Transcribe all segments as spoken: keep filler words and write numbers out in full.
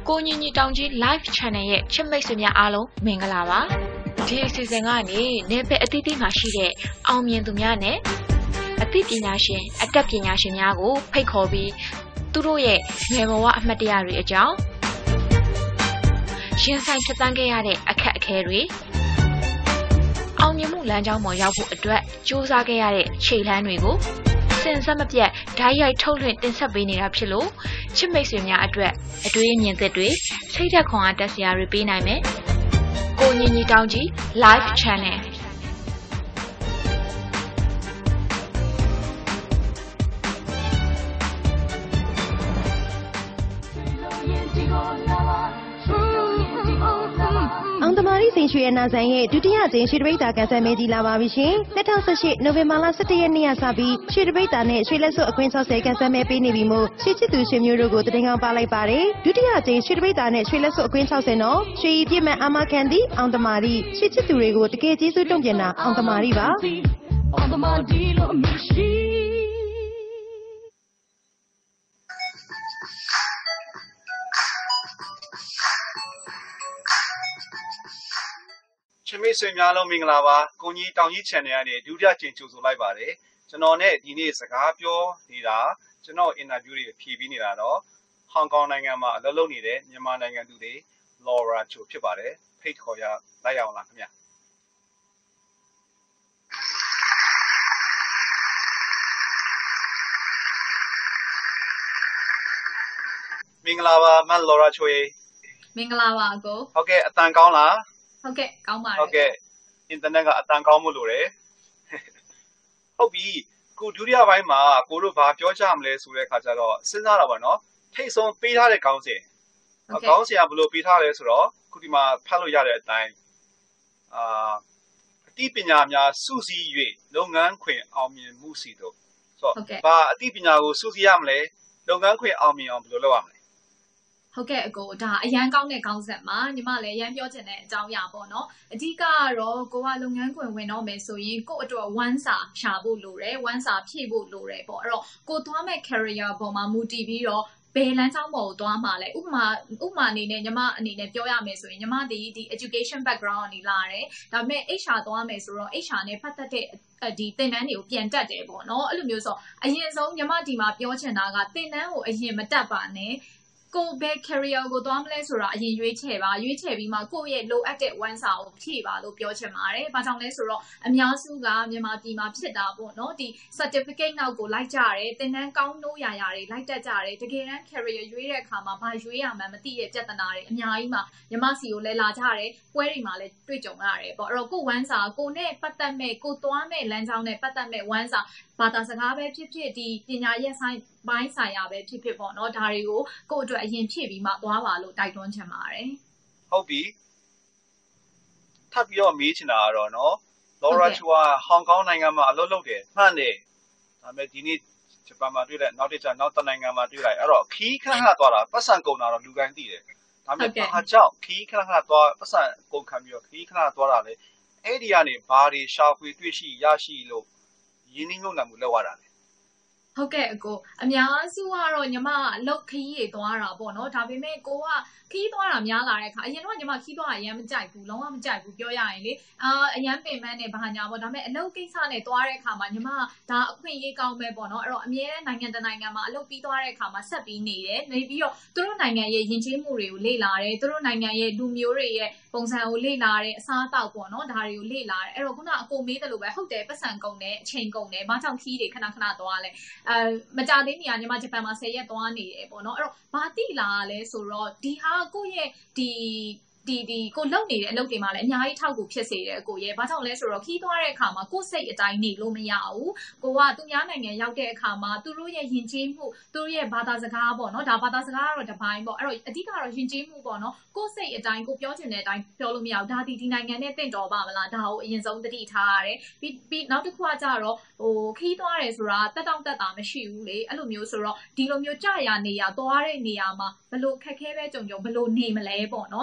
ကိုညီညီတောင်ကြီး live channel ရဲ့ချစ်မိတ်ဆွေများအားလုံးမင်္ဂလာပါဒီအစီအစဉ်ကနေနေပအသီးသီးမှာရှိတဲ့အောင်မြင်သူများနဲ့အသိပညာရှင်အတတ်ပညာရှင်များကိုဖိတ်ခေါ်ပြီးသူတို့ရဲ့ငယ်ဘဝအမှတ်တရတွေအကြောင်းရှင်ဆိုင်ဖြတ်သန်းခဲ့ရတဲ့အခက်အခဲတွေအောင်မြင်မှုလမ်းကြောင်းပေါ်ရောက်ဖို့အတွက်စူးစမ်းခဲ့ရတဲ့ခြေလှမ်းတွေကိုစင်စက်မပြတ်ဓာတ်ရိုက်ထုတ်လွှင့်တင်ဆက်ပေးနေတာဖြစ်လို့ချစ်မိတ်ဆွေများအတွက်အတွေ့အမြင်သစ်တွေစိတ်ဓာတ်ခွန်အားတက်စရာတွေပေးနိုင်မယ်။ကိုညီညီတောင်ကြီး live channel အောင်သမารီစိန်ရွှေအနာဆိုင်ရဲ့ဒုတိယကြိမ်ရွှေတပိတ်တာကန်ဆယ်မဲကြီးလာပါပြီရှင်။၂၀၁၈နိုဝင်ဘာလ၁၁ရက်နေ့ကစပြီးရွှေတပိတ်တာနဲ့ရွှေလက်စွပ်အခွင့်၆၀ကန်ဆယ်မဲပေးနေပြီမို့ရွှေချစ်သူရွှေမျိုးတို့ကိုတည်ငောင်းပါလိုက်ပါတယ်။ဒုတိယကြိမ်ရွှေတပိတ်တာနဲ့ရွှေလက်စွပ်အခွင့်၆၀နော်ရွှေဤပြည့်မဲ့အာမခံသည့်အောင်သမารီရွှေချစ်သူတွေကိုတကယ်ကျေးဇူးတုံ့ပြန်တာအောင်သမารီပါ။အောင်သမารီလို့အမရှိချစ်မိတ်ဆွေများလုံးမင်္ဂလာပါကိုကြီးတောင်ကြီး channel ကနေဒုတိယကြိမ်ကြိုဆိုလိုက်ပါတယ်ကျွန်တော်နဲ့ဒီနေ့စကားပြောနေတာကျွန်တော် interview တွေဖြည့်ပြီးနေတာတော့ဟောင်ကောင်နိုင်ငံမှာအလုပ်လုပ်နေတဲ့မြန်မာနိုင်ငံသူတွေ Laura Cho ဖြစ်ပါတယ်ဖိတ်ခေါ်ရလိုက်အောင်လားခင်ဗျမင်္ဂလာပါမန် Laura Cho ရေမင်္ဂလာပါအကိုဟုတ်ကဲ့အတန်ကောင်းလားဟုတ်ကဲ့ကောင်းပါတယ်ဟုတ်ကဲ့အင်တာနက်ကအတန်ကောင်းမှုလို့တယ်ဟုတ်ပြီကိုဒုတိယပိုင်းမှာကိုတို့ဘာပြောကြမလဲဆိုတဲ့အခါကျတော့စဉ်းစားတာပါနော်ထိတ်ဆုံးပေးထားတဲ့ခေါင်းစဉ်ခေါင်းစဉ်ကဘယ်လိုပေးထားလဲဆိုတော့ခုဒီမှာဖတ်လို့ရတဲ့အတိုင်းအာအသိပညာများစုစည်း၍လုပ်ငန်းခွင်အောင်မြင်မှုစီတို့ဆိုတော့ဘာအသိပညာကိုစုစည်းရမလဲလုပ်ငန်းခွင်အောင်မြင်အောင်ဘယ်လိုလုပ်ရမလဲဟုတ်ကဲ့အကိုဒါအရန်ကောင်းတဲ့ခေါင်းဆက်မှာညီမလည်းအရန်ပြောချင်တဲ့အကြောင်းအရာပေါ့နော်အဓိကကတော့ကိုကလုပ်ငန်းခွင်ဝင်တော့မယ်ဆိုရင်ကို့အတွက်ဝမ်းစာရှာဖို့လိုတယ်ဝမ်းစာဖြည့်ဖို့လိုတယ်ပေါ့အဲ့တော့ကိုသွားမဲ့ career ပေါ်မှာမူတည်ပြီးတော့ဘယ်လမ်းကြောင်းပေါ်ကိုသွားမှာလဲဥပမာဥပမာအနေနဲ့ညီမအနေနဲ့ပြောရမယ်ဆိုရင်ညီမဒီဒီ education background ကနေလာတယ်ဒါပေမဲ့ H R သွားမယ်ဆိုတော့ H R နဲ့ပတ်သက်တဲ့ဒီသင်တန်းတွေကိုပြန်တက်တယ်ပေါ့နော်အဲ့လိုမျိုးဆိုအရင်ဆုံးညီမဒီမှာပြောချင်တာကသင်တန်းကိုအရင်မတက်ပါနဲ့ကိုဘယ် career ကိုသွားမလဲဆိုတာအရင်ရွေးချယ်ပါရွေးချယ်ပြီးမှကိုယ့်ရဲ့လိုအပ်တဲ့ဝန်စာကိုဖြည့်ပါလို့ပြောချင်ပါတယ်။ဘာကြောင့်လဲဆိုတော့အများစုကမြန်မာပြည်မှာဖြစ်တာပေါ့နော်ဒီ certificate နောက်ကိုလိုက်ကြတယ်သင်တန်းကောင်းလို့ရရတွေလိုက်တက်ကြတယ်တကယ်တမ်း career ရွေးတဲ့အခါမှာဘာရွေးရမှန်းမသိတဲ့ပြဿနာတွေအများကြီးမှာမြန်မာစီကိုလည်းလာကြတယ်ပွဲတွေမှာလည်းတွေ့ကြုံရတယ်ပေါ့အဲ့တော့ကိုယ်ဝန်စာကိုနဲ့ပတ်သက်မဲ့ကိုသွားမဲ့လမ်းကြောင်းနဲ့ပတ်သက်မဲ့ဝန်စာဘာသာစကားပဲဖြစ်ဖြစ်ဒီပညာရေးဆိုင်ပိုင်းဆိုင်ရာပဲဖြစ်ဖြစ်ပေါ့နော်ဒါတွေကိုကိုယ့်အတွက်အရင်ဖြည့်ပြီးမှသွားပါလို့တိုက်တွန်းချင်ပါတယ်ဟုတ်ပြီထပ်ပြီးတော့မေးချင်တာကတော့နော် Laura Cho ကဟောင်ကောင်နိုင်ငံမှာအလုပ်လုပ်တယ်မှန်တယ်ဒါပေမဲ့ဒီနေ့ဂျပန်မှာတွေ့တဲ့နောက်တစ်ချက်နောက်တစ်နိုင်ငံမှာတွေ့လိုက်အဲ့တော့ခီးခဏခဏသွားတာပတ်စံကုန်တာတော့လူတိုင်းသိတယ်ဒါပေမဲ့ဘာကြောင့်ခီးခဏခဏသွားပတ်စံကုန်ခံပြီးတော့ခီးခဏသွားတာလေအဲ့ဒီကနေဘာတွေရှာဖွေတွေ့ရှိရရှိလို့ရင်းနှီးမြှုပ်နှံမှုလုပ်ရတာလေဟုတ်ကဲ့အကိုအများစုကတော့ညီမအလုပ်ခရီးတွေသွားတာပေါ့နော်ဒါပေမဲ့ကိုကခီးသွားတာများလာတဲ့အခါအရင်တော့ညီမခီးသွားတာအရင်မကြိုက်ဘူးလုံးဝမကြိုက်ဘူးပြောရရင်လေအာအရင်ပင်ပန်းနဲ့ဘာညာပေါ့ဒါပေမဲ့အလုပ်ကိစ္စနဲ့သွားတဲ့အခါမှာညီမဒါအခွင့်အရေးကောင်းပဲပေါ့နော်အဲ့တော့အမြဲတမ်းနိုင်ငံတကာနိုင်ငံမှာအလုပ်ပြီးသွားတဲ့အခါမှာဆက်ပြီးနေတယ်နေပြီးတော့သူတို့နိုင်ငံရဲ့ယဉ်ကျေးမှုတွေကိုလေ့လာတယ်သူတို့နိုင်ငံရဲ့လူမျိုးတွေရဲ့ပုံစံကိုလေ့လာတယ်အစားအသောက်ပေါ့နော်ဒါတွေကိုလေ့လာတယ်အဲ့တော့ခုနအကိုမေးတယ်လို့ပဲဟုတ်တယ်ပတ်စံကုန်တယ်အချိန်ကုန်တယ်ဘာကြောင့်ခီးတွေခဏခဏသွားလဲအဲမကြသေးမီကညီမဂျပန်မှာဆယ်ရက်သွားနေတယ်ပေါ့နော်အဲ့တော့ဘာတိလာလဲဆိုတော့ဒီဟာကိုယ့်ရဲ့ဒီဒီဒီကိုလုံနေတဲ့အလုပ်တွေမှာလည်းအများကြီးထောက်ကူဖြစ်စေတယ်ကိုရဲ့ဘာကြောင့်လဲဆိုတော့ခီးသွားတဲ့အခါမှာကိုယ်စိတ်အတိုင်းနေလို့မရဘူးကိုကသူများနိုင်ငံရောက်တဲ့အခါမှာသူတို့ရဲ့ယဉ်ကျေးမှုသူတို့ရဲ့ဘာသာစကားပေါ့နော်ဒါဘာသာစကားကတော့တစ်ပိုင်းပေါ့အဲ့တော့အဓိကတော့ယဉ်ကျေးမှုပေါ့နော်ကိုယ်စိတ်အတိုင်းကိုပြောချင်တဲ့အတိုင်းပြောလို့မရဘူးဒါဒီဒီနိုင်ငံနဲ့တင့်တော်ပါမလားဒါကိုအရင်ဆုံးသတိထားရတယ်ပြီးပြီးနောက်တစ်ခုကကြတော့ဟိုခီးသွားတယ်ဆိုတာတက်တောင့်တက်တာမရှိဘူးလေအဲ့လိုမျိုးဆိုတော့ဒီလိုမျိုးကြာရနေရသွားတဲ့နေရာမှာဘလို့ခက်ခဲပဲကြုံကြုံဘလို့နေမလဲပေါ့နော်ဒါရှိ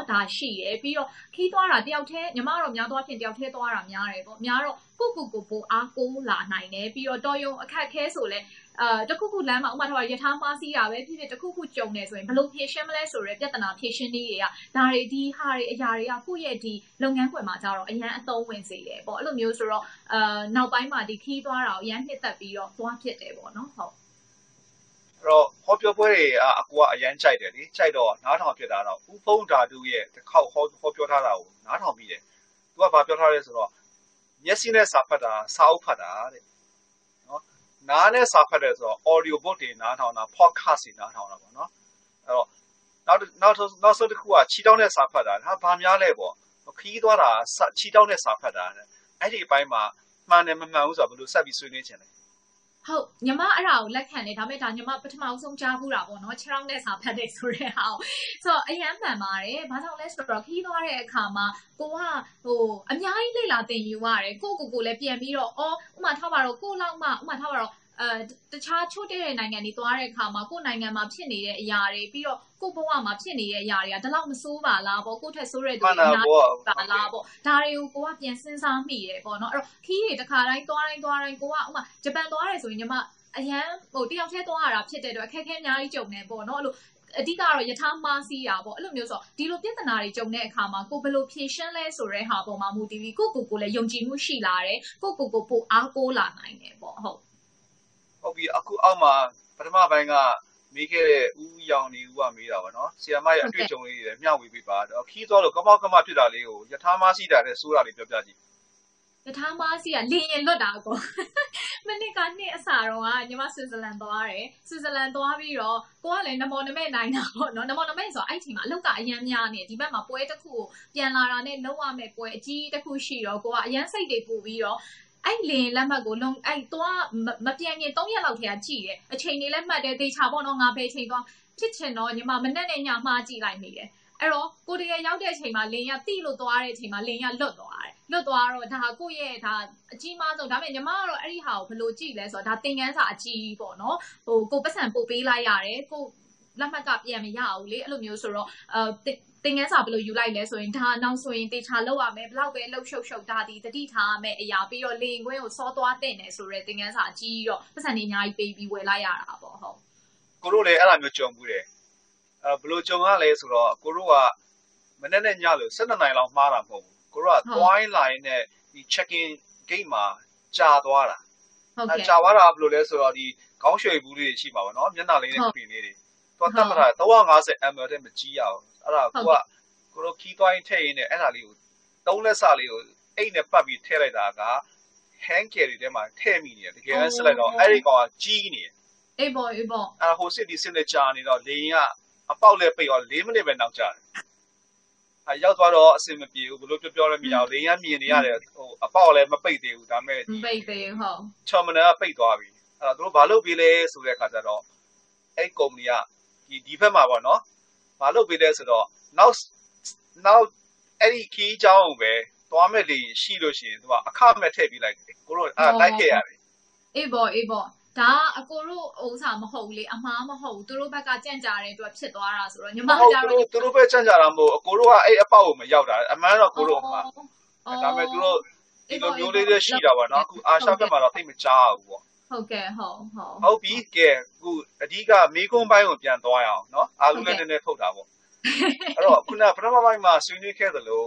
ရယ်ပြီးတော့ခီးသွားတာတယောက်တည်းညီမတော့များသွားဖြစ်တယောက်တည်းသွားတာများတယ်ပေါ့များတော့ကိုကိုကိုပိုအားကိုလာနိုင်တယ်ပြီးတော့တော်ရုံအခက်ခဲဆိုလဲအာတခုခုလမ်းမှာဥမာထားရထားမားစီးတာပဲဖြစ်ဖြစ်တခုခုကြုံနေဆိုရင်ဘယ်လိုဖြေရှင်းမလဲဆိုရဲပြဿနာဖြေရှင်းနည်းတွေကဒါတွေဒီဟာတွေအရာတွေကကိုယ့်ရဲ့ဒီလုပ်ငန်းခွင်မှာကြတော့အရန်အသုံးဝင်စေတယ်ပေါ့အဲ့လိုမျိုးဆိုတော့အာနောက်ပိုင်းမှာဒီခီးသွားတာကိုအရန်နှစ်သက်ပြီးတော့သွားဖြစ်တယ်ပေါ့နော်ဟုတ်အဲ့တော့ဟောပြောပွဲတွေအကူကအရန်ကြိုက်တယ်လေကြိုက်တော့နားထောင်ဖြစ်တာတော့ဥဖုံးဓာတုရဲ့တစ်ခေါက်ဟောဟောပြောထားတာကိုနားထောင်ပြီးတယ်သူကဘာပြောထားလဲဆိုတော့မျက်စိနဲ့စာဖတ်တာစာအုပ်ဖတ်တာတဲ့နော်နားနဲ့စာဖတ်တယ်ဆိုတော့ audio book တွေနားထောင်တာ podcast တွေနားထောင်တာပေါ့နော်အဲ့တော့နောက်နောက်နောက်ဆုံးတစ်ခုကခြိတောင်းနဲ့စာဖတ်တာဟာဘာများလဲပေါ့ခီးသွားတာခြိတောင်းနဲ့စာဖတ်တာအဲ့ဒီအပိုင်းမှာမှန်တယ်မမှန်ဘူးဆိုတော့ဘယ်လိုဆက်ပြီးဆွေးနွေးချင်လဲဟုတ်ညီမအဲ့ဒါကိုလက်ခံတယ်ဒါပေမဲ့ဒါညီမပထမဆုံးကြားဘူးတာပေါ့နော်ခြေထောက်နဲ့စာဖတ်တယ်ဆိုတဲ့ဟာကိုဆိုတော့အရန်မှန်ပါတယ်ဘာကြောင့်လဲဆိုတော့ခီးသွားတဲ့အခါမှာကိုကဟိုအများကြီးလေ့လာသင်ယူရတယ်ကိုကိုကိုလည်းပြန်ပြီးတော့အော်ဥမာထားပါတော့ကိုလောက်မှဥမာထားပါတော့အဲတခြားချို့တဲ့နိုင်ငံတွေသွားတဲ့အခါမှာကိုယ်နိုင်ငံမှာဖြစ်နေတဲ့အရာတွေပြီးတော့ကိုဘဝမှာဖြစ်နေတဲ့အရာတွေကဒါလောက်မဆိုးပါလားပေါ့ကိုထက်ဆိုးတဲ့သူတွေအများကြီးပါလားပေါ့ဒါတွေကိုကိုကပြန်စဉ်းစားမိရပေါ့နော်အဲ့တော့ခီးတွေတစ်ခါတိုင်းသွားတိုင်းသွားတိုင်းကိုကဥမာဂျပန်သွားတယ်ဆိုရင်ညီမအရန်ဟိုတယောက်တည်းသွားရတာဖြစ်တဲ့အတွက်အခက်အခဲအများကြီးကြုံနေပေါ့နော်အဲ့လိုအဓိကတော့ယထာမားစီးတာပေါ့အဲ့လိုမျိုးဆိုဒီလိုပြဿနာတွေကြုံတဲ့အခါမှာကိုဘယ်လိုဖြေရှင်းလဲဆိုတဲ့ဟာပေါ်မှာမူတည်ပြီးကိုကိုကိုလည်းယုံကြည်မှုရှိလာတယ်ကိုကိုကိုပိုအားကိုးလာနိုင်တယ်ပေါ့ဟုတ်ဟုတ်ပြီအခုအောက်မှာပထမပိုင်းကမေးခဲ့တဲ့ဦးရောင်နေဦးကမေးတာပါနော်ဆီယမရဲ့အတွေ့အကြုံလေးတွေမျှဝေပေးပါတော့ခီးသွားလို့ကမောက်ကမဖြစ်တာလေးကိုယထာမားစီးတာနဲ့စိုးတာလေးပြောပြကြည့်ယထာမားစီးကလင်းရင်လွတ်တာကောမနစ်ကနှစ်အစားတော့ကညီမဆွစ်ဇာလန်သွားတယ်ဆွစ်ဇာလန်သွားပြီးတော့ကိုကလည်းနမောနမဲနိုင်တာပေါ့နော်နမောနမဲဆိုတော့အဲ့ချိန်မှာအလုပ်ကအရန်များနေဒီဘက်မှာပွဲတစ်ခုကိုပြန်လာတာနဲ့လုံးဝမဲ့ပွဲအကြီးတစ်ခုရှိတော့ကိုကအရန်စိတ်တွေပူပြီးတော့အဲ့လင်းလက်မှတ်ကိုလုံးအဲ့သွားမပြန်ရင်၃ရက်လောက်ထဲကကြည့်တယ်အချိန်တွေလည်းမှတ်တယ်သေချာပေါ့နော်ငါပဲချိန်သွားဖြစ်ချင်တော့ညီမမနဲ့နဲ့ညမှားကြည့်လိုက်နေတယ်အဲ့တော့ကိုတကယ်ရောက်တဲ့အချိန်မှာလင်းရတိလို့သွားတဲ့အချိန်မှာလင်းရလွတ်သွားတယ်လွတ်သွားတော့ဒါကိုရဲ့ဒါအကြီးမားဆုံးဒါပေမဲ့ညီမကတော့အဲ့ဒီဟာကိုဘယ်လိုကြည့်လဲဆိုတော့ဒါသင်ခန်းစာအကြီးပေါ့နော်ဟိုကိုပတ်စံပို့ပေးလိုက်ရတယ်ကိုလက်မှတ်ကပြန်မရဘူးလေအဲ့လိုမျိုးဆိုတော့အဲသင်ခန်းစာဘယ်လိုယူလိုက်လဲဆိုရင်ဒါနောက်ဆိုရင်တေချာလောက်ရမယ်ဘလောက်ပဲလှုပ်ရှုပ်ရှုပ်ဒါဒီတတိထားရမယ်အရာပြီးတော့လေရင်ခွင်းကိုစောသွားတဲ့နေဆိုရဲသင်ခန်းစာအကြီးတော့ပတ်စံနေအများကြီးပေးပြီးဝယ်လိုက်ရတာပေါ့ဟုတ်ကိုတို့လည်းအဲ့လိုမျိုးကြုံဘူးတယ်အဲဘယ်လိုကြုံရလဲဆိုတော့ကိုတို့ကမနေ့နဲ့ညလို့၁၂နိုင်လောက်မှားတာမဟုတ်ဘူးကိုတို့က twine line နဲ့ဒီ check-in gate မှာကြာသွားတာဟုတ်ကဲ့ကြာသွားတာဘယ်လိုလဲဆိုတော့ဒီခေါင်းရွှေဘူးလေးတွေရှိပါဘောနော်မျက်နှာလေးနဲ့ပြင်လေးတွေသူကတတ်မှတ်တာ၃၅၀ မီလီ တဲ့မကြီးရအောင်အဲ့ဒါကိုကကိုတို့ခီးသွားရင်ထည့်ရင်းနဲ့အဲ့ဒါလေးကိုသုံးလက်စလေးကိုအိတ်နဲ့ပတ်ပြီးထည့်လိုက်တာက hand carry ထဲမှာထည့်မိနေတယ်တကယ်လည်းဆက်လိုက်တော့အဲ့ဒီကောင်ကကြီးနေတယ်အေးပေါ့အေးပေါ့အဲ့ဟိုစစ်ဒီစစ်နဲ့ကြာနေတော့လေရင်ကအပေါက်လဲပိတ်တော့၄မိနစ်ပဲနောက်ကျတယ်အဲရောက်သွားတော့အစင်မပြေဘူးဘလို့ပြောပြောလည်းမရဘူးလေရင်ကမြင်နေရတယ်ဟိုအပေါက်လည်းမပိတ်သေးဘူးဒါပေမဲ့မပိတ်သေးဟုတ်ချော်မနယ်ကပိတ်သွားပြီအဲ့တော့တို့ဘာလုပ်ပေးလဲဆိုတဲ့အခါကျတော့အဲ့ကုမ္ပဏီကဒီဒီဘက်မှာပေါ့နော်ဘာလုပ်ပေးလဲဆိုတော့နောက်နောက်အဲ့ဒီခီးเจ้าကိုပဲသွားမဲ့လေရှိလို့ရှိရင်သူကအခမဲ့ထည့်ပေးလိုက်တယ်ကိုတို့အဲ့လိုက်ခဲ့ရတယ်အေးပေါ့အေးပေါ့ဒါအကိုတို့ဥစားမဟုတ်ဘူးလေအမှားမဟုတ်ဘူးသူတို့ဘက်ကကြံ့ကြာတဲ့အတွက်ဖြစ်သွားတာဆိုတော့ညီမကြတော့သူတို့ပဲကြံ့ကြာတာမဟုတ်အကိုတို့ကအဲ့အပေါက်ကိုမရောက်တာအမှန်တော့ကိုတို့အမှားဒါပေမဲ့သူတို့ဒီလိုမျိုးလေးတွေရှိတာပါနော်အခုအာရှဘက်မှာတော့သိမကြားဘူးပေါ့ဟုတ်ကဲ့ဟုတ်ဟုတ်ဟုတ်ပြီကဲအခုအဓိကမေကွန်းပိုင်းကိုပြန်သွားရအောင်နော်အာလူလည်းနည်းနည်းထုတ်တာပေါ့အဲ့တော့ခုနပထမပိုင်းမှာဆွေးနွေးခဲ့သလို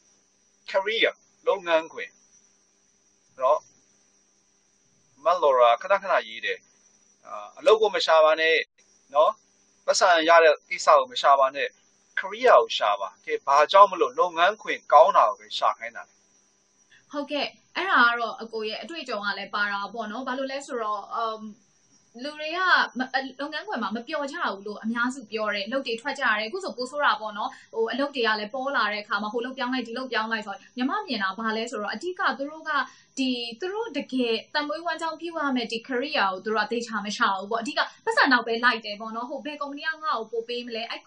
career လုပ်ငန်းခွင်အဲ့တော့မလော်ရာခဏခဏရေးတယ်အလုပ်ကိုမရှာပါနဲ့နော်ပတ်စံရတဲ့ကိစ္စကိုမရှာပါနဲ့ career ကိုရှာပါကဲဘာကြောင့်မလို့လုပ်ငန်းခွင်ကောင်းတာကိုပဲရှာခိုင်းတာလဲဟုတ်ကဲ့အဲ့ဒါကတော့အကိုရဲ့အတွေ့အကြုံကလည်းပါတာပေါ့နော်ဘာလို့လဲဆိုတော့အမ်လူတွေကလုပ်ငန်းခွင်မှာမပျော်ကြဘူးလို့အများစုပြောတယ်အလုပ်တွေထွက်ကြရတယ်အခုဆိုပိုးဆိုးတာပေါ့နော်ဟိုအလုပ်တွေကလည်းပေါ်လာတဲ့အခါမှာဟိုလုပ်ပြောင်းလိုက်ဒီလုပ်ပြောင်းလိုက်ဆိုတော့ညီမမြင်တာဘာလဲဆိုတော့အဓိကသူတို့ကဒီသူတို့တကယ်တံမွေးဝမ်းကြောင်းပြုရမယ်ဒီ career ကိုသူတို့ကသိချာမရှာဘူးပေါ့အဓိကပတ်စံတော့ပဲလိုက်တယ်ပေါ့နော်ဟိုဘယ်ကုမ္ပဏီကငါ့ကိုပို့ပေးမလဲအဲ့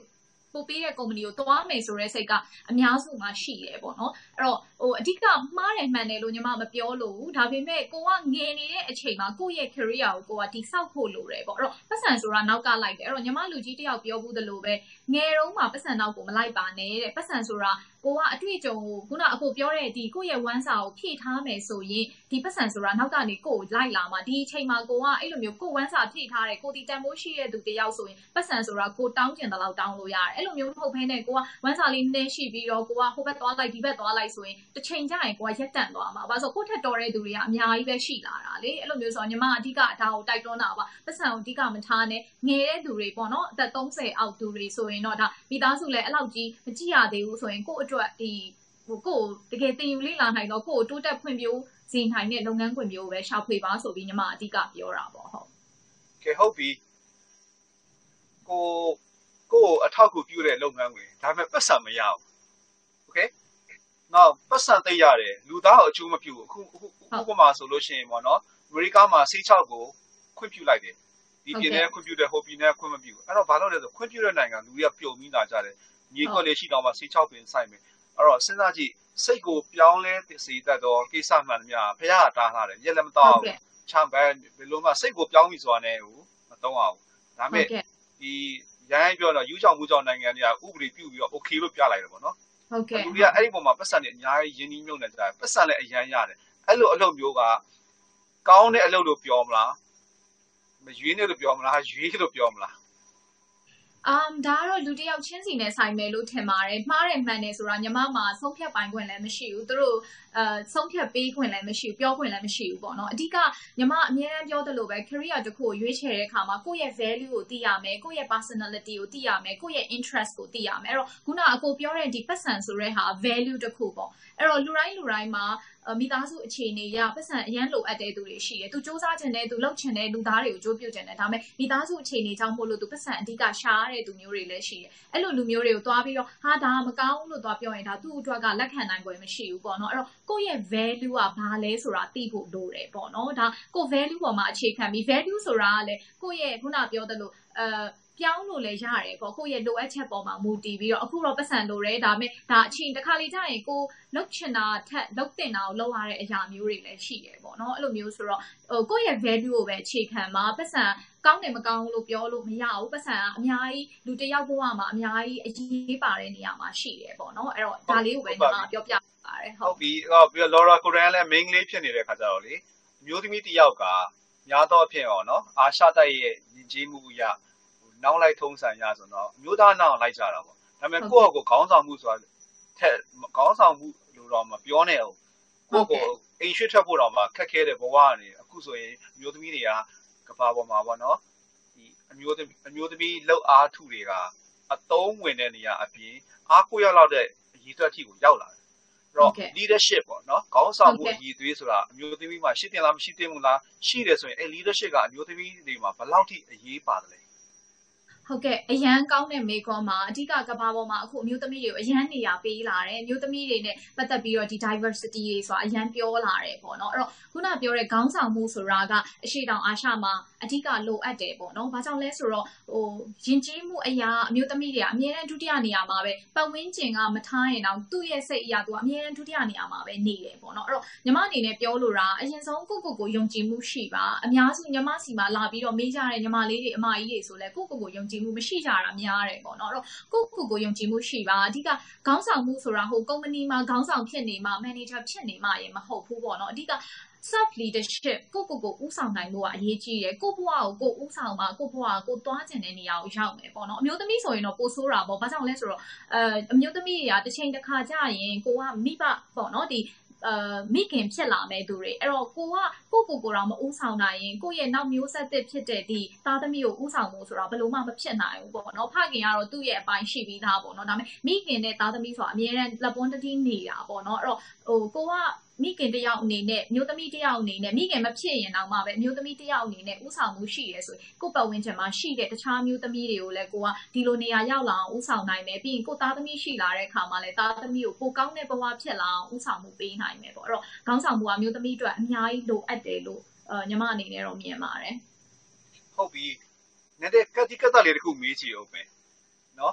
ပို့ပေးတဲ့ company ကိုသွားမယ်ဆိုတဲ့စိတ်ကအများစုမှာရှိတယ်ပေါ့နော်အဲ့တော့ဟိုအဓိကမှားတယ်မှန်တယ်လို့ညီမမပြောလို့ဘူးဒါပေမဲ့ကိုကငယ်နေတဲ့အချိန်မှာကိုယ့်ရဲ့ career ကိုကိုကတိဆောက်ဖို့လိုတယ်ပေါ့အဲ့တော့ပတ်စံဆိုတာနောက်ကလိုက်တယ်အဲ့တော့ညီမလူကြီးတယောက်ပြောဘူးသလိုပဲငယ်တုန်းမှာပတ်စံနောက်ကိုမလိုက်ပါနဲ့တဲ့ပတ်စံဆိုတာကိုကအတွေ့အကြုံကိုခုနအကိုပြောတဲ့ဒီကိုယ့်ရဲ့ဝမ်းစာကိုဖြည့်ထားမယ်ဆိုရင်ဒီပတ်စံဆိုတာနောက်ကနေကိုကိုလိုက်လာမှာဒီအချိန်မှာကိုကအဲ့လိုမျိုးကိုဝမ်းစာဖြည့်ထားတယ်ကိုဒီတန်ဖိုးရှိတဲ့သူတယောက်ဆိုရင်ပတ်စံဆိုတာကိုတောင်းကျင်တဲ့လောက်တောင်းလို့ရတယ်အဲ့လိုမျိုးမဟုတ်ဘဲနဲ့ကိုကဝမ်းစာလေးနည်းရှိပြီးတော့ကိုကဟိုဘက်သွားလိုက်ဒီဘက်သွားလိုက်ဆိုရင်တစ်ချိန်ကျရင်ကိုကရက်တန့်သွားမှာဘာလို့ဆိုကိုထက်တော်တဲ့သူတွေကအများကြီးပဲရှိလာတာလေအဲ့လိုမျိုးဆိုတော့ညီမအဓိကဒါကိုတိုက်တွန်းတာပါပတ်စံကိုအဓိကမထားနဲ့ငယ်တဲ့သူတွေပေါ့နော်အသက်သုံးဆယ်အောက်သူတွေဆိုရင်တော့ဒါမိသားစုလည်းအဲ့လောက်ကြီးမကြည့်ရသေးဘူးဆိုရင်ကိုအတွက်ဒီဟိုကိုတကယ်တင်ယူလေ့လာနိုင်တော့ကိုတိုးတက်ဖွံ့ဖြိုးစေနိုင်တဲ့လုပ်ငန်းခွင်မျိုးပဲရှာဖွေပါဆိုပြီးညီမအဓိကပြောတာပေါ့ဟုတ်ကဲဟုတ်ပြီကိုကိုအထောက်အကူပြုတဲ့လုပ်ငန်းခွင်ဒါပေမဲ့ပတ်စံမရဘူးโอเคနောက်ပတ်စံသိရတယ်လူသားကိုအကျိုးမပြုဘူးအခုအခုဥပမာဆိုလို့ရှိရင်ပေါ့နော်အမေရိကမှာ C ၆ ကိုခွင့်ပြုလိုက်တယ်ဒီပြည်နယ်ခွင့်ပြုတယ်ဟိုပြည်နယ်ခွင့်မပြုဘူးအဲ့တော့ဘာလို့လဲဆိုခွင့်ပြုတဲ့နိုင်ငံလူတွေကပြုံပြီးလာကြတယ်ညီကွက်လေးရှိတော့မှ C ၆ ပင်စိုက်မယ်အဲ့တော့စဉ်းစားကြည့်စိတ်ကိုပြောင်းလဲစေတတ်တော့ကိစ္စမှန်များဖះတားထားတယ်ရက်လည်းမတော့ဘူးချမ်းပဲဘယ်လိုမှစိတ်ကိုပြောင်းပြီဆိုတာနဲ့ဟိုမတော့အောင်ဒါပေမဲ့ဒီရိုင်းပြောတော့ယူချောင်မှုကြောင့်နိုင်ငံတွေကဥပဒေပြုပြီးတော့ okay လို့ပြလိုက်တယ်ပေါ့နော်ဟုတ်ကဲ့လူတွေကအဲ့ဒီပုံမှာပတ်စံတွေအများကြီးရင်းနှီးမြုပ်နေကြတယ်ပတ်စံလည်းအရန်ရတယ်အဲ့လိုအလုပ်မျိုးကကောင်းတဲ့အလုပ်လို့ပြောမလားမရွေးနေလို့ပြောမလားရွေးလို့ပြောမလားအမ်ဒါကတော့လူတယောက်ချင်းစီနဲ့ဆိုင်မယ်လို့ထင်ပါတယ်မှားတယ်မှန်တယ်ဆိုတာညီမမှာဆုံးဖြတ်ပိုင်ခွင့်လည်းမရှိဘူးသူတို့အဲဆုံးဖြတ်ပေးခွင့်လည်းမရှိဘူးပြောခွင့်လည်းမရှိဘူးပေါ့နော်အဓိကညီမအများအားပြောသလိုပဲ career တစ်ခုကိုရွေးချယ်တဲ့အခါမှာကိုယ့်ရဲ့ value ကိုသိရမယ်ကိုယ့်ရဲ့ personality ကိုသိရမယ်ကိုယ့်ရဲ့ interest ကိုသိရမယ်အဲ့တော့ခုနအကိုပြောတဲ့ဒီပတ်စံဆိုတဲ့ဟာ value တစ်ခုပေါ့အဲ့တော့လူတိုင်းလူတိုင်းမှာမိသားစုအခြေအနေရပတ်စံအရန်လိုအပ်တဲ့သူတွေရှိတယ်သူစူးစမ်းချင်တဲ့သူလှုပ်ချင်တဲ့လူသားတွေကိုကြိုးပြုတ်ချင်တယ်ဒါပေမဲ့မိသားစုအခြေအနေကြောင့်မို့လို့သူပတ်စံအဓိကရှားတဲ့သူမျိုးတွေလည်းရှိတယ်အဲ့လိုလူမျိုးတွေကိုသွားပြီးတော့ဟာဒါမကောင်းလို့သွားပြောရင်ဒါသူ့အတွက်ကလက်ခံနိုင်ပွဲမရှိဘူးပေါ့နော်အဲ့တော့ကိုယ့်ရဲ့ value ကဘာလဲဆိုတာသိဖို့လိုတယ်ပေါ့နော်ဒါကိုယ့် value ပေါ်မှာအခြေခံပြီး value ဆိုတာကလည်းကိုယ့်ရဲ့ခုနပြောသလိုအဲပြောင်းလို့လည်းရတယ်ပေါ့ကိုယ့်ရဲ့လိုအပ်ချက်ပေါ်မှာမူတည်ပြီးတော့အခုတော့ပတ်စံလိုတယ်ဒါပေမဲ့ဒါအချိန်တစ်ခါလေကြာရင်ကိုလုတ်ချင်တာထက်လုတ်တင်တာကိုလုပ်ရတဲ့အရာမျိုးတွေလည်းရှိတယ်ပေါ့နော်အဲ့လိုမျိုးဆိုတော့ဟိုကိုယ့်ရဲ့ value ကိုပဲအခြေခံမှာပတ်စံကောင်းတယ်မကောင်းလို့ပြောလို့မရဘူးပတ်စံကအများကြီးလူတစ်ယောက်ဘဝမှာအများကြီးအရေးပါတဲ့နေရာမှာရှိတယ်ပေါ့နော်အဲ့တော့ဒါလေးကိုပဲညီမပြောပြပါတယ်ဟုတ်ပြီဟုတ်ပြီးတော့ Laura Coran လည်း main လေးဖြစ်နေတဲ့ခါကျတော့လေမျိုးသမီးတစ်ယောက်ကများတော့အဖြစ်ရောနော်အာရှတိုက်ရဲ့ညီကြီးမှုရနောက်လိုက်ထုံးစံရဆိုတော့မျိုးသားနောက်လိုက်ကြတာပေါ့ဒါပေမဲ့ကိုယ့်အကိုခေါင်းဆောင်မှုဆိုတာထက်ခေါင်းဆောင်မှုလို့တော့မပြောနဲ့အောင်ကိုယ့်ကိုအိမ်ရွှေ့ထွက်ဖို့တော့မှခက်ခဲတဲ့ဘဝကနေအခုဆိုရင်မျိုးသမီးတွေကကဘာပေါ်မှာပေါ့နော်ဒီအမျိုးသမီးအမျိုးသမီးလောက်အားထုတွေကအသုံးဝင်တဲ့နေရာအပြင်အားကိုးရလောက်တဲ့အရေးအတွက်အထိကိုရောက်လာတယ်အဲ့တော့ leadership ပေါ့နော်ခေါင်းဆောင်မှုအရေးသွေးဆိုတာအမျိုးသမီးမှာရှိတင်လားမရှိတင်ဘူးလားရှိတယ်ဆိုရင်အဲ leadership ကအမျိုးသမီးတွေမှာဘယ်လောက်ထိအရေးပါတယ်လဲဟုတ်ကဲ့အရန်ကောင်းတဲ့မေကွန်မှာအဓိကကဘာပေါ်မှာအခုအမျိုးသမီးတွေကိုအရန်နေရာပေးလာတယ်အမျိုးသမီးတွေနဲ့ပတ်သက်ပြီးတော့ဒီ diversity တွေဆိုတာအရန်ပြောလာတယ်ပေါ့နော်အဲ့တော့ခုနပြောတဲ့ခေါင်းဆောင်မှုဆိုတာကအရှိတောင်အာရှမှာအဓိကလိုအပ်တယ်ပေါ့နော်ဘာကြောင့်လဲဆိုတော့ဟိုယဉ်ကျေးမှုအရာအမျိုးသမီးတွေကအမြဲတမ်းဒုတိယနေရာမှာပဲပတ်ဝန်းကျင်ကမထားရင်တော့သူ့ရဲ့စိတ်အရာသူကအမြဲတမ်းဒုတိယနေရာမှာပဲနေတယ်ပေါ့နော်အဲ့တော့ညီမအနေနဲ့ပြောလို့တာအရင်ဆုံးကိုကိုကိုယုံကြည်မှုရှိပါအများစုညီမစီမှာလာပြီးတော့မေးကြတဲ့ညီမလေးတွေအမကြီးတွေဆိုလဲကိုကိုကိုယုံကြည်မှုမရှိကြတာများတယ်ပေါ့နော်အဲ့တော့ကိုကိုကိုယုံကြည်မှုရှိပါအဓိကခေါင်းဆောင်မှုဆိုတာဟိုကုမ္ပဏီမှာခေါင်းဆောင်ဖြစ်နေမှ manager ဖြစ်နေမှရေမဟုတ်ဘူးပေါ့နော်အဓိက self leadership ကိုကိုကိုဦးဆောင်နိုင်ဖို့ကအရေးကြီးတယ်ကိုဘဝကိုကိုဦးဆောင်မှာကိုဘဝကိုသွားကျင်တဲ့နေရာကိုရောက်မယ်ပေါ့နော်အမျိုးသမီးဆိုရင်တော့ပိုဆိုးတာပေါ့ဘာကြောင့်လဲဆိုတော့အဲအမျိုးသမီးတွေကတစ်ချိန်တစ်ခါကြာရင်ကိုကမိဘပေါ့နော်ဒီအာမိခင်ဖြစ်လာမဲ့သူတွေအဲ့တော့ကိုကကိုကိုကိုတော့မဦးဆောင်နိုင်ရင်ကိုရဲ့နောက်မျိုးဆက်သစ်ဖြစ်တဲ့ဒီသားသမီးကိုဦးဆောင်ဖို့ဆိုတာဘယ်လိုမှမဖြစ်နိုင်ဘူးပေါ့နော်ဖခင်ကတော့သူ့ရဲ့အပိုင်းရှိပြီးသားပေါ့နော်ဒါပေမဲ့မိခင်နဲ့သားသမီးဆိုတာအမြဲတမ်းလက်ပွန်းတတိနေတာပေါ့နော်အဲ့တော့ဟိုကိုကမိခင်တယောက်အနေနဲ့မျိုးသမီးတယောက်အနေနဲ့မိခင်မဖြစ်ရင်တော့မှပဲမျိုးသမီးတယောက်အနေနဲ့ဦးဆောင်မှုရှိရဲဆိုရင်ကိုပတ်ဝန်းကျင်မှာရှိတဲ့တခြားမျိုးသမီးတွေကိုလည်းကိုကဒီလိုနေရာရောက်လာအောင်ဦးဆောင်နိုင်မယ်ပြီးရင်ကိုသားသမီးရှိလာတဲ့အခါမှာလည်းသားသမီးကိုပိုကောင်းတဲ့ဘဝဖြစ်လာအောင်ဦးဆောင်မှုပေးနိုင်မယ်ပေါ့အဲ့တော့ခေါင်းဆောင်မှုကမျိုးသမီးအတွက်အများကြီးလိုအပ်တယ်လို့အဲညီမအနေနဲ့တော့မြင်ပါတယ်ဟုတ်ပြီနည်းနည်းကတိကတလေးတခုမေးချင်အောင်ပဲเนาะ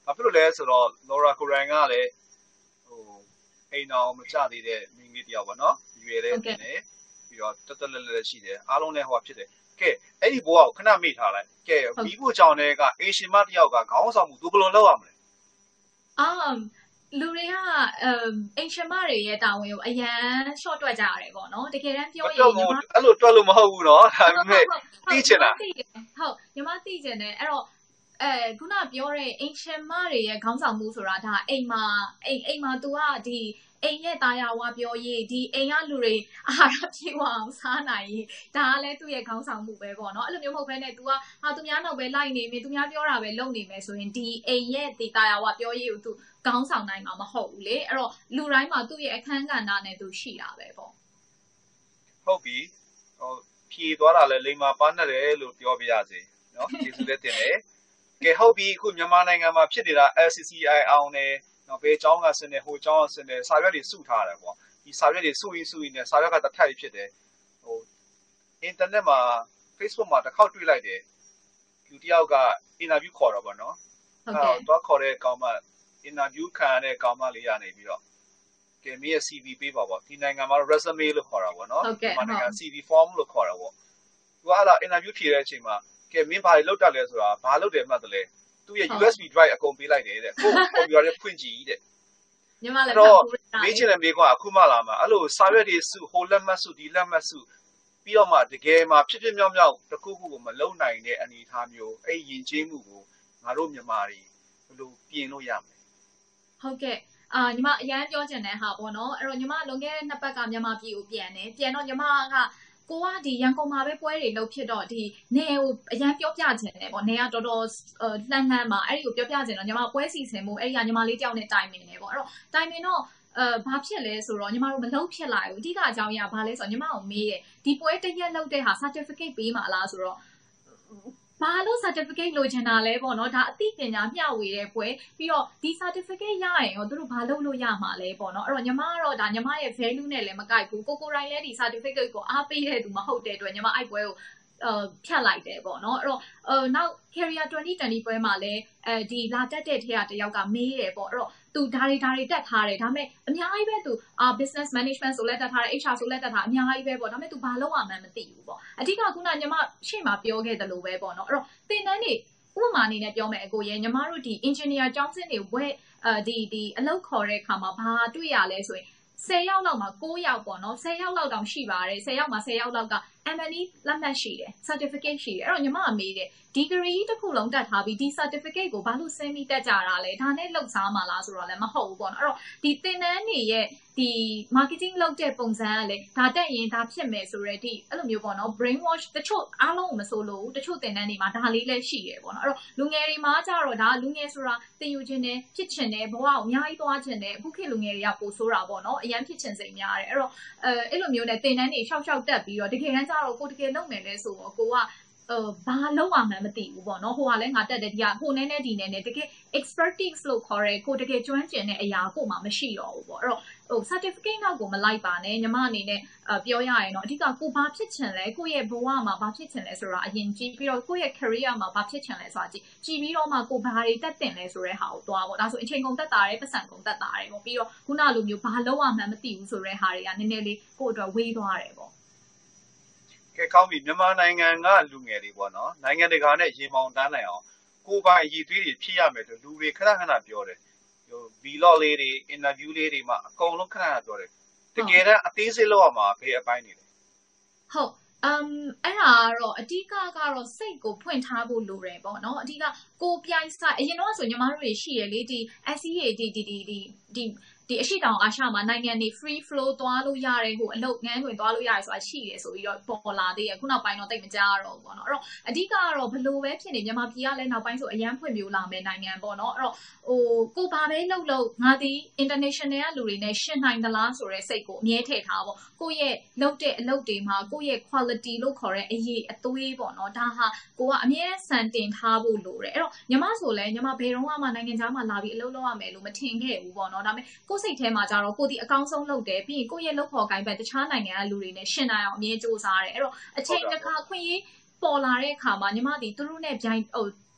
ဘာဖြစ်လို့လဲဆိုတော့ Laura Coran ကလည်းဟိုအိမ်အောင်မကြသေးတဲ့မိန်းကလေးတယောက်ပါနော်ရွယ်လေးတင်တယ်ပြီးတော့တက်တက်လက်လက်ရှိတယ်အားလုံးလည်းဟိုဖြစ်တယ်ကဲအဲ့ဒီဘဝကိုခဏမေ့ထားလိုက်ကဲပြီးဖို့ကြောင့်လည်းကအေရှင်မတယောက်ကခေါင်းဆောင်မှုသူဘယ်လိုလုပ်ရမလဲအာလူတွေကအိမ်ရှင်မတွေရဲ့တာဝန်ကိုအရန် short တွက်ကြရတယ်ပေါ့နော်တကယ်တမ်းပြောရင်ညီမအဲ့လိုတွက်လို့မဟုတ်ဘူးနော်ဒါပေမဲ့သိချင်တာဟုတ်ညီမသိချင်တယ်အဲ့တော့အဲခုနပြောတဲ့အိမ်ရှင်မတွေရဲ့ခေါင်းဆောင်မှုဆိုတာဒါအိမ်မှာအိမ်အိမ်မှာ तू ကဒီအိမ်ရဲ့တာယာဝပြောရေးဒီအိမ်ကလူတွေအာဟာရပြေဝအောင်စားနိုင်ဒါကလည်းသူ့ရဲ့ခေါင်းဆောင်မှုပဲပေါ့နော်အဲ့လိုမျိုးမဟုတ်ဘဲနဲ့ तू ကဟာသူများနောက်ပဲလိုက်နေမယ်သူများပြောတာပဲလုပ်နေမယ်ဆိုရင်ဒီအိမ်ရဲ့ဒီတာယာဝပြောရေးကို तू ခေါင်းဆောင်နိုင်မှာမဟုတ်ဘူးလေအဲ့တော့လူတိုင်းမှာသူ့ရဲ့အခန်းကဏ္ဍနဲ့ तू ရှိတာပဲပေါ့ဟုတ်ပြီဟိုဖြေသွားတာလဲလိမ္မာပါနဲ့တယ်လို့ပြောပြရစီနော်ကျေးဇူးလည်းတင်တယ်ကဲဟုတ်ပြီအခုမြန်မာနိုင်ငံမှာဖြစ်နေတာ L C C I အောင်နေနော်ဘေးကျောင်းကဆင်းနေဟိုကျောင်းကဆင်းနေစာရွက်တွေစုထားတယ်ပေါ့ဒီစာရွက်တွေစုရင်းစုရင်းနဲ့စာရွက်ကတစ်ထပ်ဖြစ်တယ်ဟိုအင်တာနက်မှာ Facebook မှာတစ်ခေါက်တွေ့လိုက်တယ်လူတယောက်က interview ခေါ်တော့ပေါ့နော်ဟုတ်ကဲ့တော့ခေါ်တဲ့ကောင်မ interview ခံရတဲ့ကောင်မလေးရနေပြီးတော့ကဲမင်းရဲ့ C V ပေးပါပေါ့ဒီနိုင်ငံမှာ resume လို့ခေါ်တာပေါ့နော်ဒီနိုင်ငံ C V form လို့ခေါ်တာပေါ့သူကအဲ့ဒါ interview ဖြေတဲ့အချိန်မှာကဲမင်းဘာတွေလုပ်တတ်လဲဆိုတာဘာလုပ်တယ်မှတ်တယ်လဲသူရဲ့ U S B drive အကုန်ပေးလိုက်တယ်တဲ့ကို computer နဲ့ဖွင့်ကြည့်တဲ့ညီမလည်းတော့မေးချင်တယ်မေးခွန်းအခုမှလာမှာအဲ့လိုစာရွက်တွေစုဟိုလက်မှတ်စုဒီလက်မှတ်စုပြီးတော့မှတကယ်မှဖြစ်ဖြစ်မြောက်မြောက်တစ်ခုခုကိုမလုံနိုင်တဲ့အနေအထားမျိုးအဲ့ယဉ်ကျေးမှုကိုငါတို့မြန်မာတွေဘယ်လိုပြင်လို့ရမလဲဟုတ်ကဲ့အာညီမအရန်ပြောချင်တဲ့ဟာပေါ့နော်အဲ့တော့ညီမလုံခဲ့တဲ့နှစ်ပတ်ကမြန်မာပြည်ကိုပြန်တယ်ပြန်တော့ညီမကကိုကဒီရန်ကုန်မှာပဲပွဲတွေလုပ်ဖြစ်တော့ဒီနေကိုအရန်ပြောပြချင်တယ်ပေါ့နေကတော်တော်လှမ်းလှမ်းမှာအဲ့ဒီကိုပြောပြချင်တော့ညီမပွဲစီစဉ်မှုအဲ့ဒီကညီမလေးတယောက်နဲ့တိုင်ပင်နေပေါ့အဲ့တော့တိုင်ပင်တော့အဲဘာဖြစ်လဲဆိုတော့ညီမတို့မလုပ်ဖြစ်လာဘူးအဓိကအကြောင်းအရာဘာလဲဆိုတော့ညီမကိုမေးတယ်ဒီပွဲတစ်ရက်လုပ်တဲ့ဟာ certificate ပေးမှာလားဆိုတော့ဘာလို့ certificate လိုချင်တာလဲပေါ့နော်ဒါအသိပညာမျှဝေတဲ့ပွဲပြီးတော့ဒီ certificate ရရင်ရောသူတို့ဘာလုပ်လို့ရမှာလဲပေါ့နော်အဲ့တော့ညီမကတော့ဒါညီမရဲ့ value နဲ့လည်းမကိုက်ဘူးကိုကိုတိုင်းလည်းဒီ certificate ကိုအားပေးတဲ့သူမဟုတ်တဲ့အတွက်ညီမအဲ့ပွဲကိုအဲဖြတ်လိုက်တယ်ပေါ့နော်အဲ့တော့အဲနောက် career twenty twenty ပွဲမှာလည်းအဲဒီလာတက်တဲ့ထဲကတယောက်ကမေးတယ်ပေါ့အဲ့တော့သူဒါတွေဒါတွေတက်ထားတယ်ဒါပေမဲ့အများကြီးပဲသူအာ business management ဆိုလည်းတက်ထားတယ် H R ဆိုလည်းတက်ထားအများကြီးပဲပေါ့ဒါပေမဲ့သူဘာလုပ်ရမှန်းမသိဘူးပေါ့အဓိကခုနညီမရှေ့မှာပြောခဲ့တယ်လို့ပဲပေါ့နော်အဲ့တော့သင်တန်းတွေဥပမာအနေနဲ့ပြောမယ်အကိုရဲ့ညီမတို့ဒီ engineer ကျောင်းစင်းတွေဝက်အဲဒီဒီအလုပ်ခေါ်တဲ့အခါမှာဘာတွေ့ရလဲဆိုရင်ဆယ်ယောက်လောက်မှာ၉ယောက်ပေါ့နော်ဆယ်ယောက်လောက်တောင်ရှိပါတယ်ဆယ်ယောက်မှာဆယ်ယောက်လောက်က M N E လက်မှတ်ရှိတယ် certificate ရှိတယ်အဲ့တော့ညီမကမေးတယ် degree တစ်ခုလုံးတက်ထားပြီးဒီ certificate ကိုဘာလို့စင်းပြီးတက်ကြတာလဲဒါနဲ့လောက်စားမှာလားဆိုတော့လည်းမဟုတ်ဘူးပေါ့နော်အဲ့တော့ဒီသင်တန်းတွေရဲ့ဒီ marketing လုပ်တဲ့ပုံစံကလည်းဒါတက်ရင်ဒါဖြစ်မယ်ဆိုတဲ့ဒီအဲ့လိုမျိုးပေါ့နော် brain wash တချို့အားလုံးကိုမဆိုလို့တချို့သင်တန်းတွေမှာဒါလေးလည်းရှိတယ်ပေါ့နော်အဲ့တော့လူငယ်တွေမှာကြတော့ဒါလူငယ်ဆိုတာသင်ယူခြင်းနဲ့ဖြစ်ခြင်းနဲ့ဘဝကိုအများကြီးသွားခြင်းနဲ့အခုခေတ်လူငယ်တွေကပိုဆိုးတာပေါ့နော်အရန်ဖြစ်ခြင်းစိတ်များတယ်အဲ့တော့အဲအဲ့လိုမျိုးနဲ့သင်တန်းတွေရှောက်ရှောက်တက်ပြီးတော့တကယ်တမ်းကျတော့ကိုတကယ်လုပ်မယ်လဲဆိုတော့ကိုကအဲဘာလုံးအောင်မှမသိဘူးပေါ့နော်ဟိုကလည်းငါတက်တယ်ဒီကဟိုနဲနဲဒီနဲနဲတကယ် expertise လို့ခေါ်ရဲကိုတကယ်ကျွမ်းကျင်တဲ့အရာကိုမှမရှိတော့ဘူးပေါ့အဲ့တော့ဟို certificate နောက်ကိုမလိုက်ပါနဲ့ညီမအနေနဲ့ပြောရရင်တော့အဓိကကိုဘာဖြစ်ချင်လဲကိုရဲ့ဘဝမှာဘာဖြစ်ချင်လဲဆိုတာအရင်ကြည့်ပြီးတော့ကိုရဲ့ career မှာဘာဖြစ်ချင်လဲဆိုတာကြည့်ကြည့်ပြီးတော့မှကိုဘာတွေတက်တင်လဲဆိုတဲ့ဟာကိုသွားပေါ့ဒါဆိုအချိန်ကုန်တက်တာတယ်ပတ်စံကုန်တက်တာတယ်ပေါ့ပြီးတော့ခုနလိုမျိုးဘာလုံးအောင်မှမသိဘူးဆိုတဲ့ဟာတွေကနည်းနည်းလေးကိုအတွက်ဝေးသွားတယ်ပေါ့ကဲကောင်းပြီမြန်မာနိုင်ငံကလူငယ်တွေပေါ့နော်နိုင်ငံတကာနဲ့ရေမောင်တန်းနိုင်အောင်ကိုယ်ပိုင်အည်သွေးတွေဖြည့်ရမယ်ဆိုလူတွေခဏခဏပြောတယ်ဟို vlog လေးတွေ interview လေးတွေမှာအကုန်လုံးခဏခဏပြောတယ်တကယ်တမ်းအသေးစိတ်လောက်ရမှာဘယ်အပိုင်းနေလဲဟုတ်အမ်အဲ့ဒါကတော့အဓိကကတော့စိတ်ကိုဖွင့်ထားဖို့လိုတယ်ပေါ့နော်အဓိကကိုပြိုင်ဆိုင်အရင်တော့ဆိုညီမတို့တွေရှိရလေဒီ S C A ဒီဒီဒီဒီဒီဒီအရှိတောင်အာရှမှာနိုင်ငံတွေ free flow သွားလို့ရတယ်ဟိုအလုပ်ငန်းတွင်သွားလို့ရတယ်ဆိုတာရှိတယ်ဆိုပြီးတော့ပေါ်လာသေးတယ်ခုနောက်ပိုင်းတော့တိတ်မကြားတော့ဘူးပေါ့နော်အဲ့တော့အဓိကကတော့ဘလို့ပဲဖြစ်နေမြန်မာပြည်ကလည်းနောက်ပိုင်းဆိုအရန်ဖွင့်ပြလာမယ်နိုင်ငံပေါ့နော်အဲ့တော့ဟိုကိုဘာပဲလုပ်လို့ငါဒီ international ကလူတွေနဲ့ရှင်းနိုင်သလားဆိုတဲ့စိတ်ကိုအမြဲထည့်ထားပေါ့ကိုရဲ့လုပ်တဲ့အလုပ်တွေမှာကိုရဲ့ quality လို့ခေါ်တဲ့အရေးအသွေးပေါ့နော်ဒါဟာကိုကအမြဲစံတင်ထားဖို့လိုတယ်အဲ့တော့ညီမဆိုလဲညီမဘယ်တော့မှနိုင်ငံခြားမှာလာပြီးအလုပ်လုပ်ရမယ်လို့မထင်ခဲ့ဘူးပေါ့နော်ဒါပေမဲ့ကိုစိတ်ထဲမှာကြတော့ကိုဒီအကောင်းဆုံးလုပ်တယ်ပြီးရင်ကိုရဲ့လုပ်ဖော်ကိုင်ဘက်တခြားနိုင်ငံကလူတွေနဲ့ရှင်းနိုင်အောင်အမြဲစူးစမ်းရတယ်အဲ့တော့အချိန်တစ်ခါခွင့်ရေးပေါ်လာတဲ့အခါမှာညီမဒီသူတို့နဲ့ပြိုင်ဟို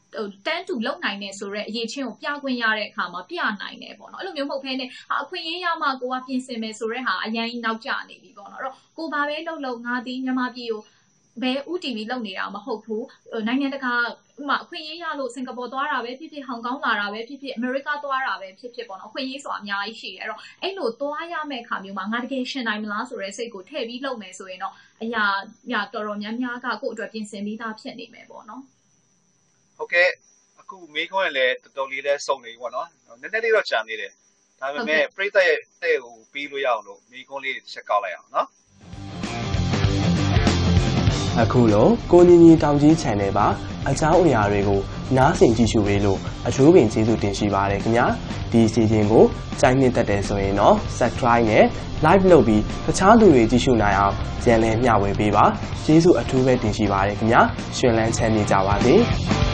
တန်းတူလုံနိုင်နေဆိုတဲ့အရေးချင်းကိုပြခွင့်ရတဲ့အခါမှာပြနိုင်တယ်ပေါ့နော်အဲ့လိုမျိုးမဟုတ်ဘဲနဲ့အခွင့်အရေးရမှကိုကပြင်ဆင်မယ်ဆိုတဲ့ဟာအရင်နောက်ကျနေပြီပေါ့နော်အဲ့တော့ကိုဘာပဲလှုပ်လှုပ်ငါသည်မြန်မာပြည်ကိုဘယ် U T V လုပ်နေတာမဟုတ်ဘူးနိုင်ငံတကာဥမာအခွင့်အရေးရလို့စင်ကာပူသွားတာပဲဖြစ်ဖြစ်ဟောင်ကောင်လာတာပဲဖြစ်ဖြစ်အမေရိကသွားတာပဲဖြစ်ဖြစ်ပေါ့နော်အခွင့်အရေးဆိုတာအများကြီးရှိတယ်အဲ့တော့အဲ့လိုသွားရမယ့်အခါမျိုးမှာငါတကယ်ရှင်နိုင်မလားဆိုတဲ့စိတ်ကိုထည့်ပြီးလုပ်မယ်ဆိုရင်တော့အရာအရာတော်တော်များများကကိုယ့်အတွက်ပြင်ဆင်ပြီးသားဖြစ်နေမယ်ပေါ့နော်ဟုတ်ကဲ့အခုမေးခွန်းလည်းတော်တော်လေးလဲစုံနေပြီပေါ့နော်နည်းနည်းလေးတော့ကြာနေတယ်ဒါပေမဲ့ပရိသတ်ရဲ့တဲ့ကိုပြီးလို့ရအောင်လို့မေးခွန်းလေးတစ်ချက်ကောက်လိုက်အောင်နော်အခုလိုကိုညီညီတောင်ကြီး channel ပါအကြောင်းအရာတွေကိုနားဆင်ကြည့်ရှုပေးလို့အထူးပင်ကျေးဇူးတင်ရှိပါတယ်ခင်ဗျာဒီစီစဉ်ကိုကြိုက်နှစ်သက်တယ်ဆိုရင်တော့ subscribe နဲ့ like လုပ်ပြီးတခြားလူတွေကြည့်ရှုနိုင်အောင်ကြံလည်မျှဝေပေးပါကျေးဇူးအထူးပဲတင်ရှိပါတယ်ခင်ဗျာရှင်လန်းချမ်းမြေ့ကြပါစေ